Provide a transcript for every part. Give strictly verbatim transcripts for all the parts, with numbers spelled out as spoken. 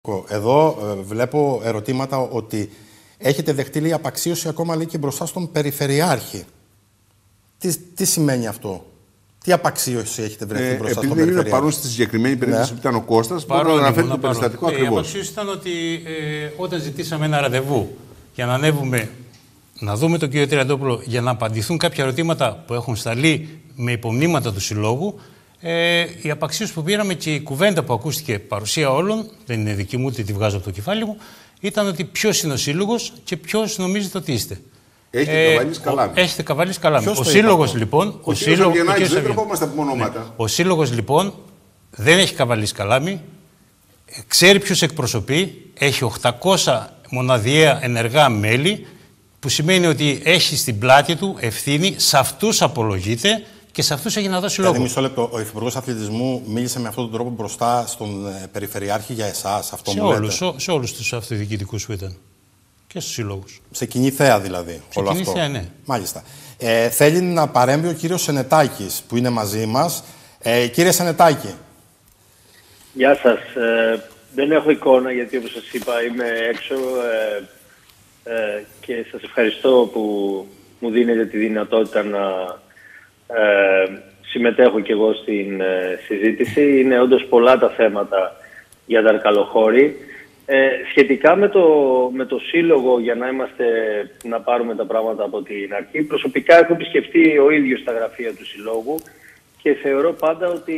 Εδώ ε, βλέπω ερωτήματα ότι έχετε δεχτεί λέει, απαξίωση ακόμα λέει, και μπροστά στον Περιφερειάρχη. Τι, τι σημαίνει αυτό, τι απαξίωση έχετε βρεθεί ε, μπροστά στον Περιφερειάρχη? Επειδή δεν είναι παρόν στη συγκεκριμένη περίπτωση ναι. που ήταν ο Κώστας, μπορεί να αναφέρει το περιστατικό ε, ακριβώς. Η απαξίωση ήταν ότι ε, όταν ζητήσαμε ένα ραντεβού για να ανέβουμε, να δούμε τον κύριο Τριαντόπουλο για να απαντηθούν κάποια ερωτήματα που έχουν σταλεί με υπομνήματα του Συλλόγου, Ε, η απαξίωση που πήραμε και η κουβέντα που ακούστηκε παρουσία όλων, δεν είναι δική μου, ούτε τη βγάζω από το κεφάλι μου, ήταν ότι ποιος είναι ο σύλλογος και ποιος νομίζετε ότι είστε. Έχετε ε, καβαλήσει καλάμι. Έχετε καβαλήσει καλάμι. Ο σύλλογος λοιπόν. Ο, ο σύλλογος δεν τρεπόμαστε από ονόματα. Ναι. Ο σύλλογος λοιπόν δεν έχει καβαλήσει καλάμι, ξέρει ποιους εκπροσωπεί, έχει οκτακόσια μοναδιαία ενεργά μέλη, που σημαίνει ότι έχει στην πλάτη του ευθύνη, σε αυτούς απολογείται. Και σε αυτούς έχει να δώσει λόγο. Δηλαδή, μισό λεπτό. Ο Υφυπουργός Αθλητισμού μίλησε με αυτόν τον τρόπο μπροστά στον ε, Περιφερειάρχη για εσάς. Αυτό σε μου όλους, λέτε. Σε, σε όλους τους αυτοδιοικητικούς που ήταν. Και στους συλλόγους. Σε κοινή θέα δηλαδή. Σε όλο κοινή αυτό. θέα, ναι. Μάλιστα. Ε, θέλει να παρέμβει ο κύριος Σενετάκης που είναι μαζί μας. Ε, κύριε Σενετάκη. Γεια σας. Ε, δεν έχω εικόνα γιατί όπως σας είπα είμαι έξω ε, ε, και σας ευχαριστώ που μου δίνετε τη δυνατότητα να Ε, συμμετέχω και εγώ στην ε, συζήτηση. Είναι όντως πολλά τα θέματα για τα Αρκαλοχώρη. Ε, σχετικά με το, με το σύλλογο, για να, είμαστε, να πάρουμε τα πράγματα από την αρχή, προσωπικά έχω επισκεφτεί ο ίδιος τα γραφεία του συλλόγου και θεωρώ πάντα ότι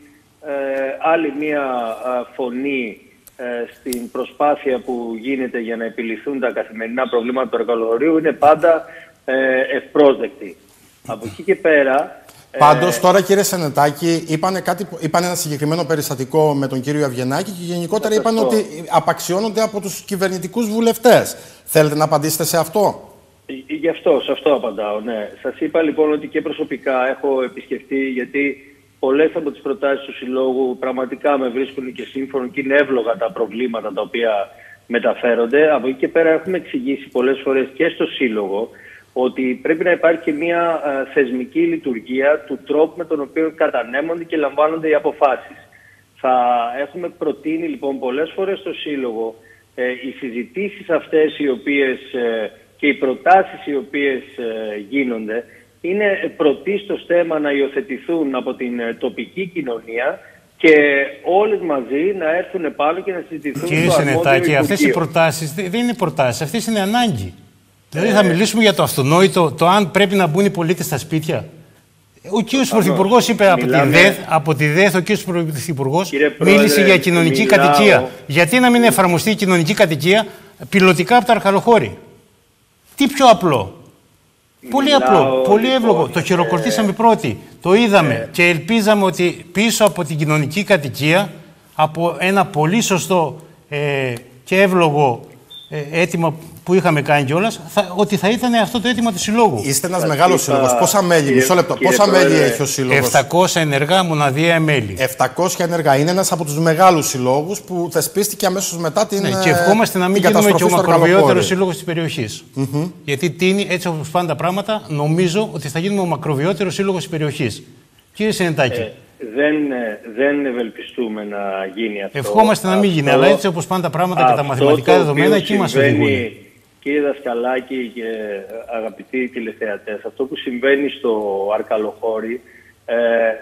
ε, άλλη μία α, φωνή ε, στην προσπάθεια που γίνεται για να επιληθούν τα καθημερινά προβλήματα του Αρκαλοχωρίου είναι πάντα ε, ευπρόσδεκτη. Από εκεί και πέρα... Πάντως, ε... τώρα κύριε Σενετάκη, είπανε, κάτι, είπανε ένα συγκεκριμένο περιστατικό με τον κύριο Αυγενάκη και γενικότερα είπαν ότι απαξιώνονται από τους κυβερνητικούς βουλευτές. Θέλετε να απαντήσετε σε αυτό? Γι' αυτό, σε αυτό απαντάω, ναι. Σας είπα λοιπόν ότι και προσωπικά έχω επισκεφτεί, γιατί πολλές από τις προτάσεις του Συλλόγου πραγματικά με βρίσκουν και σύμφωνο και είναι εύλογα τα προβλήματα τα οποία μεταφέρονται. Από εκεί και πέρα έχουμε εξηγήσει πολλές φορές και στο Σύλλογο ότι πρέπει να υπάρχει και μια α, θεσμική λειτουργία του τρόπου με τον οποίο κατανέμονται και λαμβάνονται οι αποφάσεις. Θα έχουμε προτείνει λοιπόν πολλές φορές στο Σύλλογο ε, οι συζητήσεις αυτές οι οποίες, ε, και οι προτάσεις οι οποίες ε, γίνονται είναι πρωτίστως θέμα να υιοθετηθούν από την ε, τοπική κοινωνία και όλες μαζί να έρθουν πάνω και να συζητηθούν. Κύριε Σενετάκη, αυτές οι προτάσεις δεν είναι προτάσεις, αυτές είναι ανάγκη. Δηλαδή θα μιλήσουμε για το αυτονόητο, το αν πρέπει να μπουν οι πολίτες στα σπίτια. Ο κύριος Πρωθυπουργός είπε από, Μιλάμε... τη ΔΕΘ, από τη ΔΕΘ, ο κύριος Πρωθυπουργός μίλησε για κοινωνική μιλάω... κατοικία. Γιατί να μην εφαρμοστεί η κοινωνική κατοικία πιλωτικά από τα Αρκαλοχώρη? Τι πιο απλό. Πολύ μιλάω, απλό, πολύ λοιπόν, εύλογο. Το χειροκροτήσαμε ε... πρώτοι, το είδαμε ε... και ελπίζαμε ότι πίσω από την κοινωνική κατοικία, από ένα πολύ σωστό ε, και εύλογο ε, αίτημα που είχαμε κάνει κιόλας, ότι θα ήταν αυτό το αίτημα του Συλλόγου. Είστε ένας μεγάλος σύλλογος. Πόσα μέλη, μισό λεπτό, πόσα μέλη έχει ο Σύλλογος? επτακόσια ενεργά μοναδιαία μέλη. επτακόσια ενεργά. Είναι ένας από τους μεγάλους συλλόγους που θεσπίστηκε αμέσως μετά την καταστροφή. Ναι, και ευχόμαστε να μην γίνουμε και ο μακροβιότερος σύλλογος της περιοχής. Mm-hmm. Γιατί τίνει, έτσι όπως πάνε τα πράγματα, νομίζω ότι θα γίνουμε ο μακροβιότερος σύλλογος της περιοχής. Κύριε Σενετάκη. Ε, δεν, δεν ευελπιστούμε να γίνει αυτό. Ευχόμαστε να μην γίνει, αλλά έτσι όπως πάνε τα πράγματα και τα μαθηματικά δεδομένα, εκεί μας οδηγούν. Κύριε Δασκαλάκη και αγαπητοί τηλεθεατές, αυτό που συμβαίνει στο Αρκαλοχώρη ε,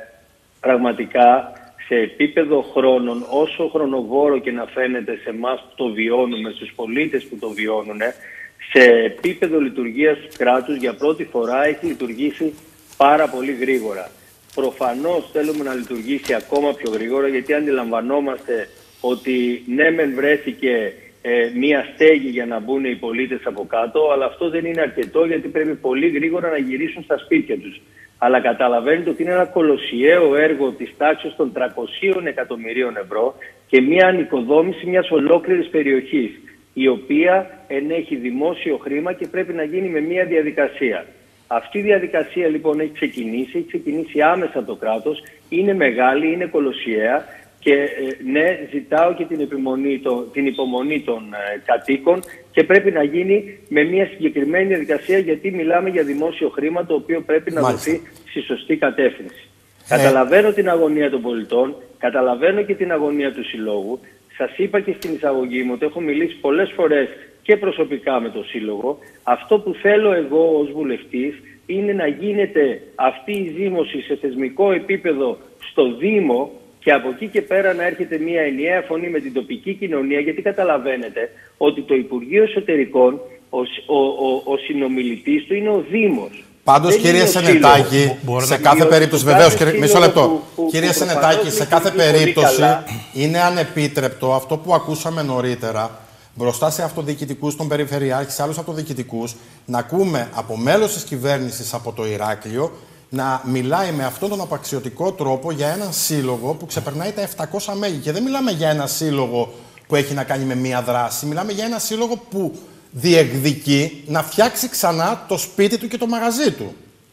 πραγματικά σε επίπεδο χρόνων, όσο χρονοβόρο και να φαίνεται σε εμάς που το βιώνουμε, στους πολίτες που το βιώνουν, σε επίπεδο λειτουργίας του κράτους για πρώτη φορά έχει λειτουργήσει πάρα πολύ γρήγορα. Προφανώς θέλουμε να λειτουργήσει ακόμα πιο γρήγορα, γιατί αντιλαμβανόμαστε ότι ναι μεν βρέθηκε Ε, μία στέγη για να μπουν οι πολίτες από κάτω, αλλά αυτό δεν είναι αρκετό, γιατί πρέπει πολύ γρήγορα να γυρίσουν στα σπίτια τους. Αλλά καταλαβαίνετε ότι είναι ένα κολοσιαίο έργο της τάξης των τριακοσίων εκατομμυρίων ευρώ και μία ανοικοδόμηση μιας ολόκληρης περιοχής, η οποία ενέχει δημόσιο χρήμα και πρέπει να γίνει με μία διαδικασία. Αυτή η διαδικασία λοιπόν έχει ξεκινήσει, έχει ξεκινήσει άμεσα το κράτος, είναι μεγάλη, είναι κολοσιαία. Και ναι, ζητάω και την, επιμονή, το, την υπομονή των ε, κατοίκων και πρέπει να γίνει με μια συγκεκριμένη διαδικασία, γιατί μιλάμε για δημόσιο χρήμα το οποίο πρέπει να Μάλιστα. δοθεί στη σωστή κατεύθυνση. Ε... Καταλαβαίνω την αγωνία των πολιτών, καταλαβαίνω και την αγωνία του Συλλόγου. Σας είπα και στην εισαγωγή μου ότι έχω μιλήσει πολλές φορές και προσωπικά με το Σύλλογο. Αυτό που θέλω εγώ ως βουλευτής είναι να γίνεται αυτή η ζήμωση σε θεσμικό επίπεδο στο Δήμο και από εκεί και πέρα να έρχεται μια ενιαία φωνή με την τοπική κοινωνία, γιατί καταλαβαίνετε ότι το Υπουργείο Εσωτερικών, ο, ο, ο, ο συνομιλητής του είναι ο Δήμος. Πάντως, κύριε Σενετάκη, σε κάθε περίπτωση, βεβαίως, μισό λεπτό. Κύριε Σενετάκη, σε κάθε περίπτωση είναι ανεπίτρεπτο αυτό που ακούσαμε νωρίτερα, μπροστά σε αυτοδιοικητικούς, τον Περιφερειάρχη, σε άλλους αυτοδιοικητικούς, να ακούμε από μέλος της κυβέρνησης από το Ηράκλειο να μιλάει με αυτόν τον απαξιωτικό τρόπο για έναν σύλλογο που ξεπερνάει τα επτακόσια μέλη. Και δεν μιλάμε για ένα σύλλογο που έχει να κάνει με μία δράση. Μιλάμε για ένα σύλλογο που διεκδικεί να φτιάξει ξανά το σπίτι του και το μαγαζί του.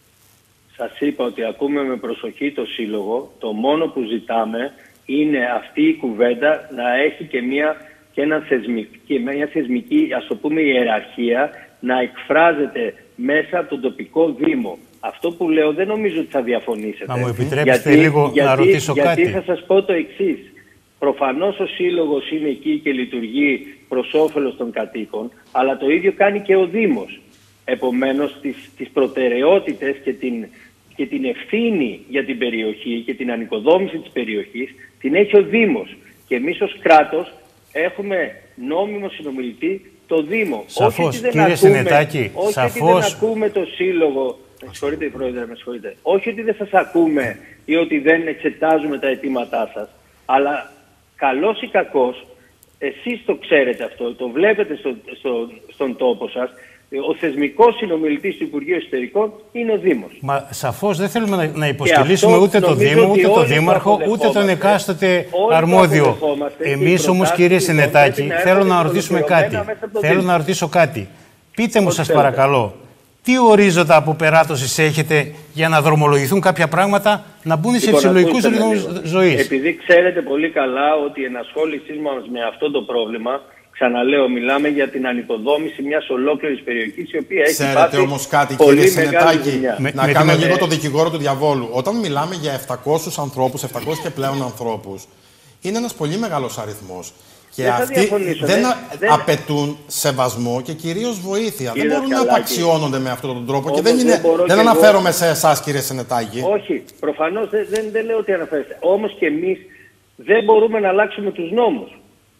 Σας είπα ότι ακούμε με προσοχή το Σύλλογο. Το μόνο που ζητάμε είναι αυτή η κουβέντα να έχει και μια, και ένα θεσμική, και μια θεσμική, ας το πούμε, ιεραρχία, να εκφράζεται μέσα από τον τοπικό Δήμο. Αυτό που λέω δεν νομίζω ότι θα διαφωνήσετε. Να μου επιτρέψετε γιατί, λίγο γιατί, να ρωτήσω γιατί κάτι. Γιατί θα σας πω το εξής. Προφανώς ο Σύλλογος είναι εκεί και λειτουργεί προς όφελος των κατοίκων, αλλά το ίδιο κάνει και ο Δήμος. Επομένως, τις, τις προτεραιότητες και την, και την ευθύνη για την περιοχή και την ανοικοδόμηση της περιοχής την έχει ο Δήμος. Και εμείς ως κράτος έχουμε νόμιμο συνομιλητή το Δήμο. Σαφώς, όχι ότι δεν κύριε ακούμε, Σενετάκη, όχι σαφώς... ότι δεν ακούμε το Σύλλογο. Με συγχωρείτε, Πρόεδρε, με συγχωρείτε. Όχι ότι δεν σας ακούμε ή ότι δεν εξετάζουμε τα αιτήματά σας, αλλά καλός ή κακός, εσείς το ξέρετε αυτό, το βλέπετε στο, στο, στον τόπο σας. Ο θεσμικός συνομιλητής του Υπουργείου Εσωτερικών είναι ο Δήμος. Μα σαφώς δεν θέλουμε να, να υποσκελίσουμε ούτε το Δήμο, ούτε το Δήμαρχο, ούτε τον εκάστοτε αρμόδιο. Εμείς όμως, κύριε Σενετάκη, θέλω να ρωτήσουμε κάτι. Θέλω να ρωτήσω κάτι. Πείτε μου, σας παρακαλώ, τι ορίζοντα αποπεράτωσης έχετε για να δρομολογηθούν κάποια πράγματα να μπουν σε φυσιολογικούς ρυθμούς ζωής? Επειδή ξέρετε πολύ καλά ότι η ενασχόλησή μας με αυτό το πρόβλημα, ξαναλέω, μιλάμε για την ανοικοδόμηση μιας ολόκληρης περιοχής η οποία έχει Ξέρετε πάθει όμως κάτι, πολύ κύριε Σενετάκη, με, να με κάνω με... λίγο το δικηγόρο του διαβόλου. Όταν μιλάμε για επτακόσιους ανθρώπους, επτακόσιους και πλέον ανθρώπους, είναι ένας πολύ μεγάλος αριθμός. Και δεν αυτοί δεν, δεν, δεν απαιτούν σεβασμό και κυρίως βοήθεια. Κύριε δεν μπορούν Σκαλάκη, να απαξιώνονται με αυτόν τον τρόπο. Όμως Και δεν, είναι, δεν, δεν αναφέρομαι εγώ... σε εσάς, κύριε Σενετάκη. Όχι, προφανώς δεν, δεν, δεν λέω ότι αναφέρεστε. Όμως και εμείς δεν μπορούμε να αλλάξουμε τους νόμους.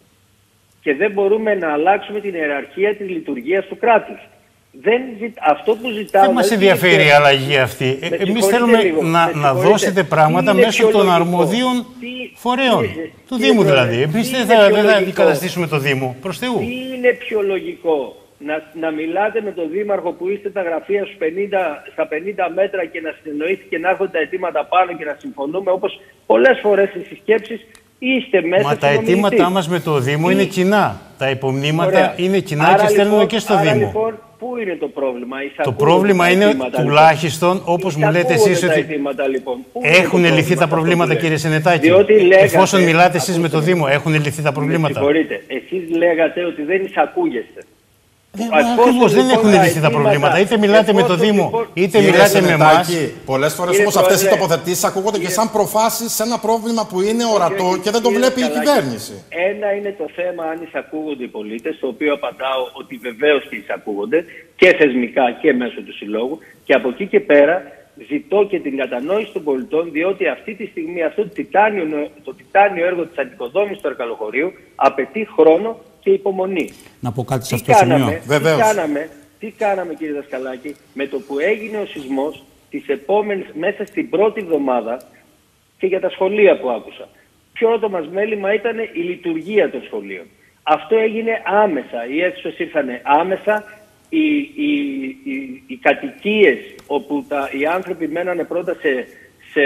Και δεν μπορούμε να αλλάξουμε την ιεραρχία της λειτουργίας του κράτους. Δεν ζη... Αυτό που ζητάω... Δεν μας ενδιαφέρει και... η αλλαγή αυτή. Ε, εμείς θέλουμε λίγο, να, να δώσετε πράγματα μέσω των αρμοδίων τι... φορέων. Τι... του τι Δήμου πρόεδρε, δηλαδή. Εμείς δεν θα, θα αντικαταστήσουμε το Δήμο. Προς Θεού. Τι είναι πιο λογικό? Να, να μιλάτε με τον Δήμαρχο που είστε τα γραφεία στους πενήντα, στα πενήντα μέτρα και να συνεννοήθει και να έρχονται τα αιτήματα πάνω και να συμφωνούμε, όπως πολλές φορές στις συσκέψεις είστε μέσα. Μα τα αιτήματά μας με το Δήμο είναι κοινά. Τα υπομνήματα Ωραία. είναι κοινά άρα και στέλνουμε λοιπόν, και στο άρα Δήμο. Λοιπόν, πού είναι το πρόβλημα? Το πρόβλημα είναι αιτήματα, τουλάχιστον, λοιπόν. όπως μου λέτε εσείς, ότι αιτήματα, λοιπόν. έχουν λυθεί τα προβλήματα, κύριε Σενετάκη. Λέγατε, εφόσον μιλάτε εσείς με το Δήμο, έχουν λυθεί τα προβλήματα. Συγχωρείτε, εσείς λέγατε ότι δεν εισακούγεστε. Ακριβώς, δεν έχουν λυθεί τα προβλήματα. Είτε μιλάτε με το Δήμο, είτε μιλάτε με εμάς. Πολλές φορές όμως αυτές οι τοποθετήσεις ακούγονται και σαν προφάσεις σε ένα πρόβλημα που είναι ορατό και δεν το βλέπει η κυβέρνηση. Ένα είναι το θέμα αν εισακούγονται οι πολίτες, το οποίο απαντάω ότι βεβαίως και εισακούγονται και θεσμικά και μέσω του Συλλόγου. Και από εκεί και πέρα ζητώ και την κατανόηση των πολιτών, διότι αυτή τη στιγμή αυτό το τιτάνιο, το τιτάνιο έργο της ανοικοδόμησης του Αρκαλοχωρίου απαιτεί χρόνο και υπομονή. Να πω κάτι σε τι αυτό το σημείο. Τι κάναμε, τι κάναμε, κύριε Δασκαλάκη, με το που έγινε ο σεισμός, τις επόμενες, μέσα στην πρώτη εβδομάδα, και για τα σχολεία που άκουσα. Πρώτο μας μέλημα ήταν η λειτουργία των σχολείων. Αυτό έγινε άμεσα. Οι αίθουσες ήρθαν άμεσα. Οι, οι, οι, οι κατοικίες όπου τα, οι άνθρωποι μένανε πρώτα σε, σε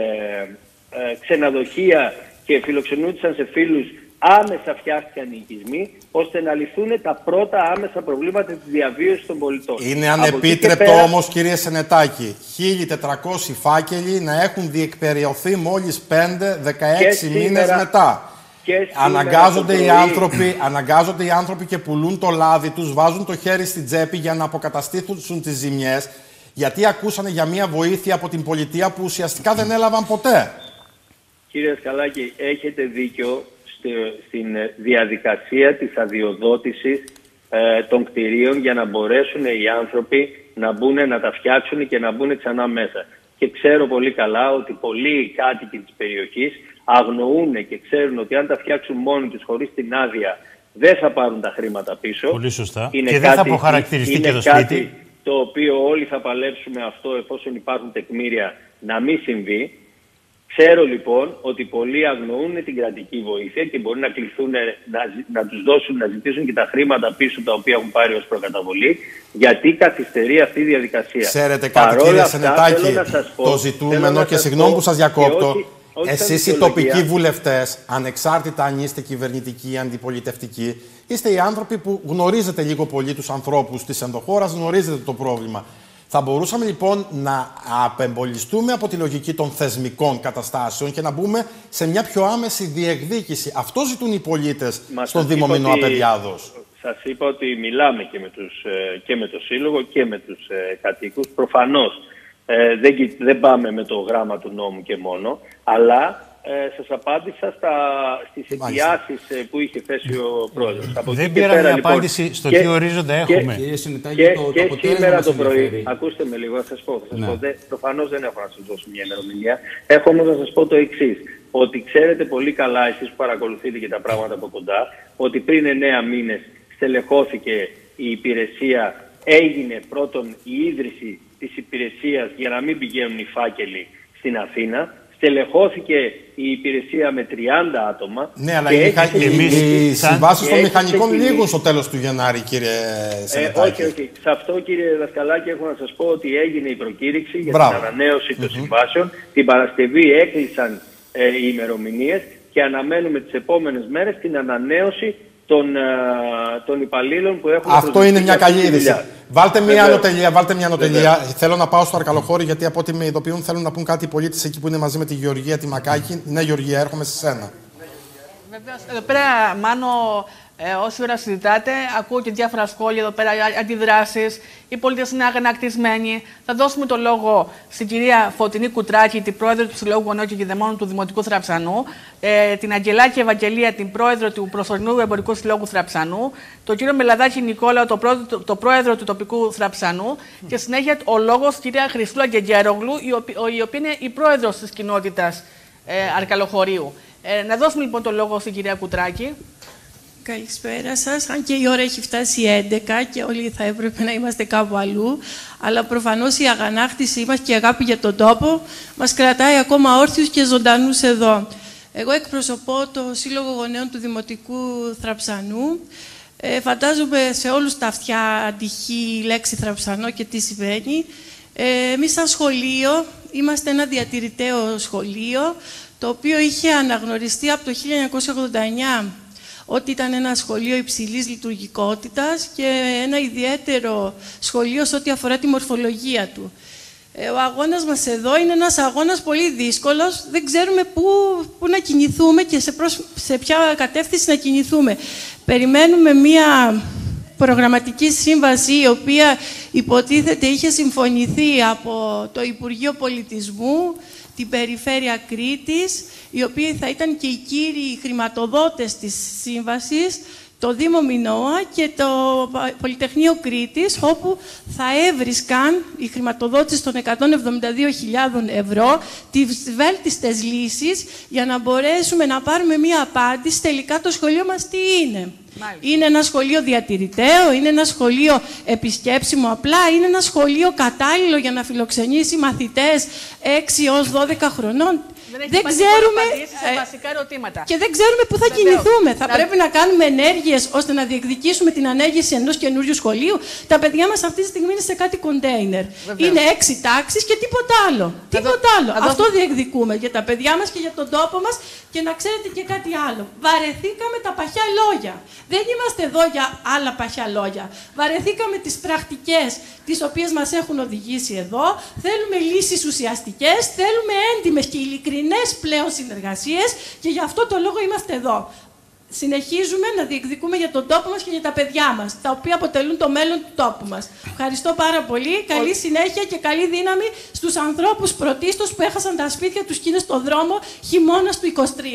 ε, ξενοδοχεία και φιλοξενούνταν σε φίλους, άμεσα φτιάχτηκαν οι οικισμοί, ώστε να λυθούν τα πρώτα άμεσα προβλήματα της διαβίωσης των πολιτών. Είναι ανεπίτρεπτο πέρα... όμως, κύριε Σενετάκη, χίλια τετρακόσιοι φάκελοι να έχουν διεκπεριωθεί μόλις πέντε με δεκαέξι μήνες μετά. Αναγκάζονται οι, άνθρωποι, αναγκάζονται οι άνθρωποι και πουλούν το λάδι τους, βάζουν το χέρι στην τσέπη για να αποκαταστήσουν τις ζημιές, γιατί ακούσανε για μια βοήθεια από την πολιτεία που ουσιαστικά δεν έλαβαν ποτέ. Κύριε Σκαλάκη, έχετε δίκιο στην διαδικασία της αδειοδότησης ε, των κτηρίων για να μπορέσουν οι άνθρωποι να μπουν, να τα φτιάξουν και να μπουν ξανά μέσα. Και ξέρω πολύ καλά ότι πολλοί κάτοικοι της περιοχής αγνοούν και ξέρουν ότι αν τα φτιάξουν μόνοι τους χωρίς την άδεια δεν θα πάρουν τα χρήματα πίσω. Πολύ σωστά. Είναι και κάτι, δεν θα αποχαρακτηριστεί είναι και το κάτι σπίτι. Το οποίο όλοι θα παλέψουμε αυτό εφόσον υπάρχουν τεκμήρια να μην συμβεί. Ξέρω λοιπόν ότι πολλοί αγνοούν την κρατική βοήθεια και μπορεί να κληθούν να, να τους δώσουν, να ζητήσουν και τα χρήματα πίσω τα οποία έχουν πάρει ως προκαταβολή, γιατί καθυστερεί αυτή η διαδικασία. Ξέρετε κάτι, κύριε Σενετάκη, το ζητούμενο, και συγγνώμη που σας διακόπτω, εσείς οι τοπικοί βουλευτές, ανεξάρτητα αν είστε κυβερνητικοί ή αντιπολιτευτικοί, είστε οι άνθρωποι που γνωρίζετε λίγο πολύ τους ανθρώπους της ενδοχώρας, γνωρίζετε το πρόβλημα. Θα μπορούσαμε λοιπόν να απεμπολιστούμε από τη λογική των θεσμικών καταστάσεων και να μπούμε σε μια πιο άμεση διεκδίκηση. Αυτό ζητούν οι πολίτες στον Δήμο Μινώα Παιδιάδος. Σας είπα ότι μιλάμε και με, τους, και με το Σύλλογο και με τους ε, κατοίκους. Προφανώς ε, δεν, δεν πάμε με το γράμμα του νόμου και μόνο, αλλά ε, σας απάντησα στα, στις αιτιάσεις ε, που είχε θέσει ο πρόεδρος. Από δεν πήρα μια λοιπόν, απάντηση στο τι ορίζοντα έχουμε. Και, και, το, και, το και σήμερα το πρωί, ακούστε με λίγο, θα σας πω. Θα σας ναι. πω δε, προφανώς δεν έχω να σας δώσω μια ημερομηνία. Έχω όμως να σας πω το εξής. Ότι ξέρετε πολύ καλά, εσείς που παρακολουθείτε και τα πράγματα από κοντά, ότι πριν εννέα μήνες στελεχώθηκε η υπηρεσία, έγινε πρώτον η ίδρυση της υπηρεσίας για να μην πηγαίνουν οι φάκελοι στην Αθήνα. Στελεχώθηκε η υπηρεσία με τριάντα άτομα. Ναι, αλλά οι, οι συμβάσεις των μηχανικών λήγουν στο τέλος του Γενάρη, κύριε Σενετάκη. Ε, όχι, όχι. Σε αυτό, κύριε Δασκαλάκη, έχω να σας πω ότι έγινε η προκήρυξη για Μπράβο. την ανανέωση mm-hmm. των συμβάσεων. Την Παρασκευή έκλεισαν ε, οι ημερομηνίες και αναμένουμε τις επόμενες μέρες την ανανέωση των, ε, των υπαλλήλων που έχουν. Αυτό είναι μια καλή είδηση. Βάλτε μια ανωτελεία, βάλτε μια ανωτελεία. Θέλω να πάω στο Αρκαλοχώρι, γιατί από ό,τι με ειδοποιούν θέλουν να πούν κάτι οι πολίτες εκεί που είναι μαζί με τη Γεωργία, τη Μακάκη. Ναι, Γεωργία, έρχομαι σε σένα. Βεβαίως. Εδώ πέρα, Μάνο, ε, όση ώρα συζητάτε, ακούω και διάφορα σχόλια εδώ πέρα, αντιδράσεις. Οι πολίτες είναι αγανακτισμένοι. Θα δώσουμε το λόγο στην κυρία Φωτεινή Κουτράκη, την πρόεδρο του Συλλόγου Γονέων και Κηδεμόνων του Δημοτικού Θραψανού, ε, την Αγγελάκη Ευαγγελία, την πρόεδρο του Προσωρινού Εμπορικού Συλλόγου Θραψανού, τον κύριο Μελαδάκη Νικόλαο, το πρόεδρο, το, το πρόεδρο του τοπικού Θραψανού, και συνέχεια ο λόγος στην κυρία Χριστούλα Γκεγέρογλου, η, η οποία είναι η πρόεδρος της κοινότητας ε, Αρκαλοχωρίου. Ε, να δώσουμε λοιπόν το λόγο στην κυρία Κουτράκη. Καλησπέρα σας. Αν και η ώρα έχει φτάσει έντεκα και όλοι θα έπρεπε να είμαστε κάπου αλλού, αλλά προφανώς η αγανάκτησή μας και η αγάπη για τον τόπο μας κρατάει ακόμα όρθιους και ζωντανούς εδώ. Εγώ εκπροσωπώ το Σύλλογο Γονέων του Δημοτικού Θραψανού. Ε, φαντάζομαι σε όλους τα αυτιά αντυχεί η λέξη Θραψανό και τι σημαίνει. Ε, εμείς σαν σχολείο είμαστε ένα διατηρηταίο σχολείο, το οποίο είχε αναγνωριστεί από το χίλια εννιακόσια ογδόντα εννιά ότι ήταν ένα σχολείο υψηλής λειτουργικότητας και ένα ιδιαίτερο σχολείο σε ό,τι αφορά τη μορφολογία του. Ο αγώνας μας εδώ είναι ένας αγώνας πολύ δύσκολος. Δεν ξέρουμε πού, πού να κινηθούμε και σε, προς, σε ποια κατεύθυνση να κινηθούμε. Περιμένουμε μία προγραμματική σύμβαση, η οποία υποτίθεται είχε συμφωνηθεί από το Υπουργείο Πολιτισμού, την Περιφέρεια Κρήτης, οι οποίοι θα ήταν και οι κύριοι χρηματοδότες της σύμβασης, το Δήμο Μινώα και το Πολυτεχνείο Κρήτης, όπου θα έβρισκαν οι χρηματοδότες των εκατόν εβδομήντα δύο χιλιάδων ευρώ τις βέλτιστες λύσεις για να μπορέσουμε να πάρουμε μία απάντηση τελικά το σχολείο μας τι είναι. Μάλιστα. Είναι ένα σχολείο διατηρηταίο, είναι ένα σχολείο επισκέψιμο απλά, είναι ένα σχολείο κατάλληλο για να φιλοξενήσει μαθητές έξι έως δώδεκα χρονών. Δεν, δεν ξέρουμε σε βασικά ερωτήματα. Και δεν ξέρουμε πού θα Βεβαίως. κινηθούμε. Θα να... πρέπει να κάνουμε ενέργειες ώστε να διεκδικήσουμε την ανέγερση ενός καινούριου σχολείου. Τα παιδιά μας αυτή τη στιγμή είναι σε κάτι κοντέινερ. Είναι έξι τάξεις και τίποτα άλλο. Θα τίποτα δω... άλλο. Αυτό δω... διεκδικούμε για τα παιδιά μας και για τον τόπο μας. Και να ξέρετε και κάτι άλλο. Βαρεθήκαμε τα παχιά λόγια. Δεν είμαστε εδώ για άλλα παχιά λόγια. Βαρεθήκαμε τις πρακτικές τις οποίες μας έχουν οδηγήσει εδώ. Θέλουμε λύσεις ουσιαστικές. Θέλουμε έντιμες και ειλικρινές πλέον συνεργασίες και γι' αυτό το λόγο είμαστε εδώ. Συνεχίζουμε να διεκδικούμε για τον τόπο μας και για τα παιδιά μας, τα οποία αποτελούν το μέλλον του τόπου μας. Ευχαριστώ πάρα πολύ. Καλή συνέχεια και καλή δύναμη στους ανθρώπους πρωτίστως που έχασαν τα σπίτια τους και είναι στο δρόμο χειμώνας του είκοσι τρία.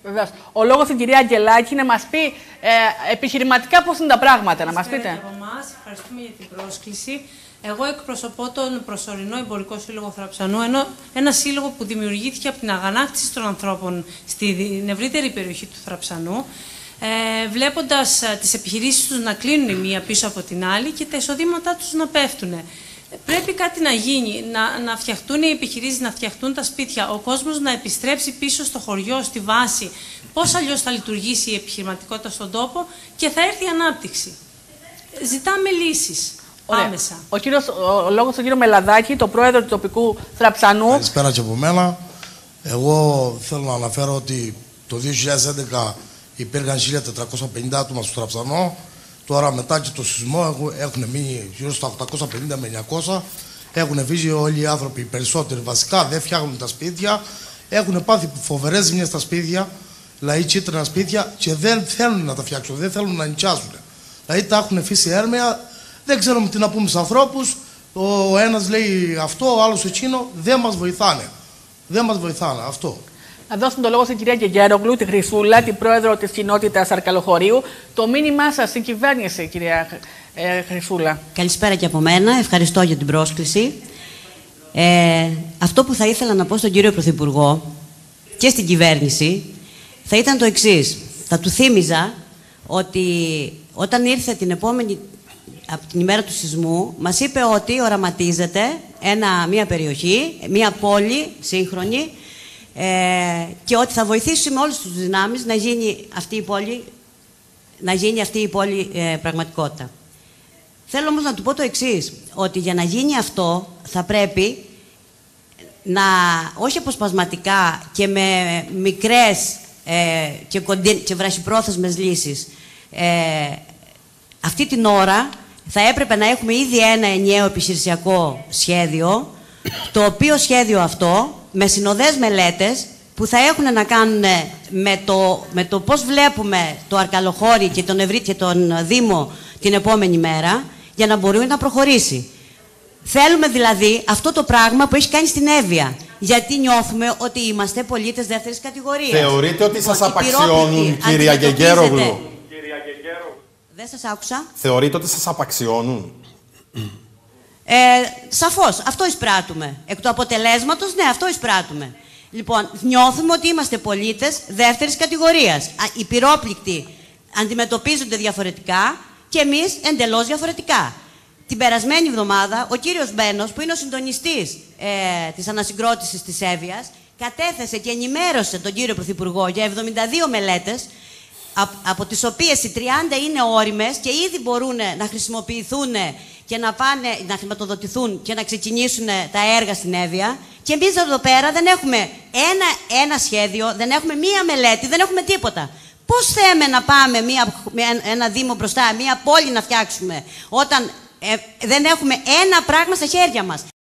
Βεβαίως. Ο λόγος στην κυρία Αγγελάκη να μας πει ε, επιχειρηματικά πώς είναι τα πράγματα, να μας πείτε. Από εμάς, ευχαριστούμε για την πρόσκληση. Εγώ εκπροσωπώ τον προσωρινό Εμπορικό Σύλλογο Θραψανού, ενώ ένα σύλλογο που δημιουργήθηκε από την αγανάκτηση των ανθρώπων στην ευρύτερη περιοχή του Θραψανού, ε, βλέποντας ε, τις επιχειρήσεις τους να κλείνουν η μία πίσω από την άλλη και τα εισοδήματά τους να πέφτουν. Ε, πρέπει κάτι να γίνει, να, να φτιαχτούν οι επιχειρήσεις, να φτιαχτούν τα σπίτια, ο κόσμος να επιστρέψει πίσω στο χωριό, στη βάση. Πώς αλλιώς θα λειτουργήσει η επιχειρηματικότητα στον τόπο και θα έρθει η ανάπτυξη. Ζητάμε λύσεις. Άμεσα. Ο, κύριος, ο, ο λόγος στον κύριο Μελαδάκη, το πρόεδρο του τοπικού Θραψανού. Καλησπέρα και από μένα. Εγώ θέλω να αναφέρω ότι το δύο χιλιάδες έντεκα υπήρχαν χίλια τετρακόσια πενήντα άτομα στο Θραψανό. Τώρα μετά και το σεισμό έχουν μείνει γύρω στα οκτακόσια πενήντα με εννιακόσια. Έχουν φύγει όλοι οι άνθρωποι, οι περισσότεροι βασικά, δεν φτιάχνουν τα σπίτια. Έχουν πάθει φοβερές ζημιές στα σπίτια, δηλαδή κίτρινα σπίτια, και δεν θέλουν να τα φτιάξουν, δεν θέλουν να νοικιάσουν. Δηλαδή τα έχουν αφήσει έρμεα. Δεν ξέρουμε τι να πούμε στους ανθρώπους. Ο ένας λέει αυτό, ο άλλος εκείνο. Δεν μας βοηθάνε. Δεν μας βοηθάνε. Αυτό. Να δώσουμε το λόγο στην κυρία Γεγέρογλου, τη Χρυσούλα, την πρόεδρο της κοινότητας Αρκαλοχωρίου. Το μήνυμά σας στην κυβέρνηση, κυρία ε, Χρυσούλα. Καλησπέρα και από μένα. Ευχαριστώ για την πρόσκληση. Ε, αυτό που θα ήθελα να πω στον κύριο Πρωθυπουργό και στην κυβέρνηση θα ήταν το εξής. Θα του θύμιζα ότι όταν ήρθε την επόμενη από την ημέρα του σεισμού, μας είπε ότι οραματίζεται ένα, μια περιοχή, μια πόλη σύγχρονη ε, και ότι θα βοηθήσει με όλες τις δυνάμεις να γίνει αυτή η πόλη, να γίνει αυτή η πόλη ε, πραγματικότητα. Θέλω όμως να του πω το εξής, ότι για να γίνει αυτό θα πρέπει να, όχι αποσπασματικά και με μικρές ε, και, κοντι, και βραχυπρόθεσμες λύσεις, ε, αυτή την ώρα θα έπρεπε να έχουμε ήδη ένα ενιαίο επιχειρησιακό σχέδιο, το οποίο σχέδιο αυτό, με συνοδές μελέτες, που θα έχουν να κάνουν με το, με το πώς βλέπουμε το Αρκαλοχώρι και τον Ευρύ και τον Δήμο την επόμενη μέρα, για να μπορεί να προχωρήσει. Θέλουμε δηλαδή αυτό το πράγμα που έχει κάνει στην Εύβοια. Γιατί νιώθουμε ότι είμαστε πολίτες δεύτερης κατηγορίας. Θεωρείτε ότι σας απαξιώνουν, κυρία Γεγέρογλου? Δεν σας άκουσα. Θεωρείτε ότι σας απαξιώνουν? Ε, σαφώς. Αυτό εισπράττουμε. Εκ του αποτελέσματος, ναι, αυτό εισπράττουμε. Λοιπόν, νιώθουμε ότι είμαστε πολίτες δεύτερης κατηγορίας. Οι πυρόπληκτοι αντιμετωπίζονται διαφορετικά και εμείς εντελώς διαφορετικά. Την περασμένη εβδομάδα, ο κύριος Μπένος, που είναι ο συντονιστής ε, της ανασυγκρότησης της Εύβοιας, κατέθεσε και ενημέρωσε τον κύριο Πρωθυπουργό για εβδομήντα δύο μελέτες, από τις οποίες οι τριάντα είναι όριμες και ήδη μπορούν να χρησιμοποιηθούν και να, πάνε, να χρηματοδοτηθούν και να ξεκινήσουν τα έργα στην Εύβοια. Και εμείς εδώ πέρα δεν έχουμε ένα, ένα σχέδιο, δεν έχουμε μία μελέτη, δεν έχουμε τίποτα. Πώς θέμε να πάμε μία, ένα δήμο μπροστά, μία πόλη να φτιάξουμε, όταν ε, δεν έχουμε ένα πράγμα στα χέρια μας.